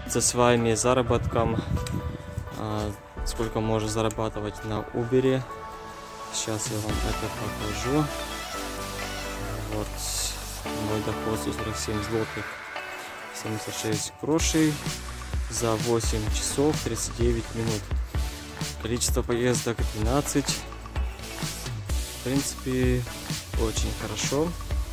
поделиться с вами заработком, сколько можно зарабатывать на Uber. Сейчас я вам это покажу. Вот мой доход 147 злотых 76 грошей за 8 часов 39 минут. Количество поездок 12. В принципе, очень хорошо.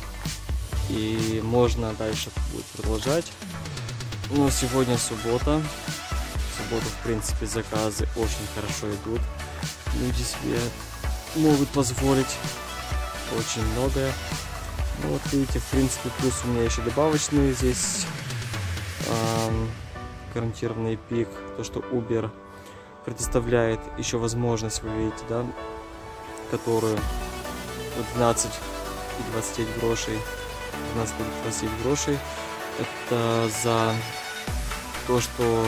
И можно дальше будет продолжать. Но сегодня суббота. В субботу, в принципе, заказы очень хорошо идут. Люди себе могут позволить очень многое. Ну, вот видите, в принципе, плюс у меня еще добавочные здесь гарантированный пик. То, что Uber предоставляет еще возможность, вы видите, да, которую 12 и 29 грошей. 12 и 29 грошей. Это за то, что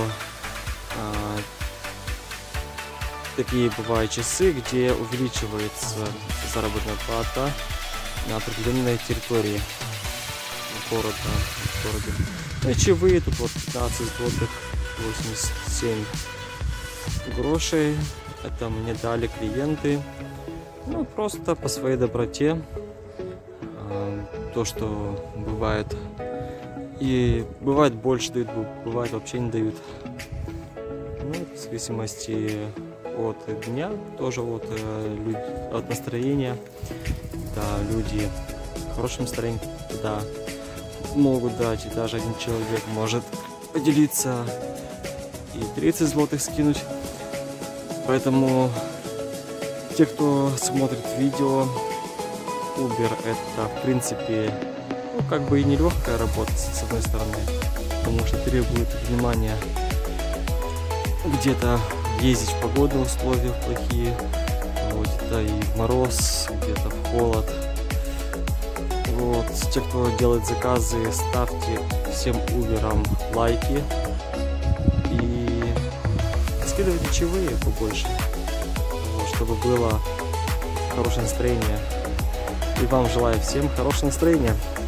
такие бывают часы, где увеличивается заработная плата на определенной территории города. Ну и чаевые тут вот 15 злотых 87 грошей. Это мне дали клиенты. Ну просто по своей доброте. То, что бывает. И бывает больше дают, бывает вообще не дают. Ну, в зависимости от дня, тоже от настроения. Да, люди в хорошем настроении, да, могут дать, и даже один человек может поделиться и 30 злотых скинуть. Поэтому те, кто смотрит видео, Uber это в принципе, ну, как бы и нелегкая работа с одной стороны, потому что требует внимания где-то ездить в погодные условия плохие, вот, да, и в мороз, где-то в холод. Вот, те, кто делает заказы, ставьте всем Uber'ам лайки и скидывайте чаевые побольше, вот, чтобы было хорошее настроение. И вам желаю всем хорошего настроения.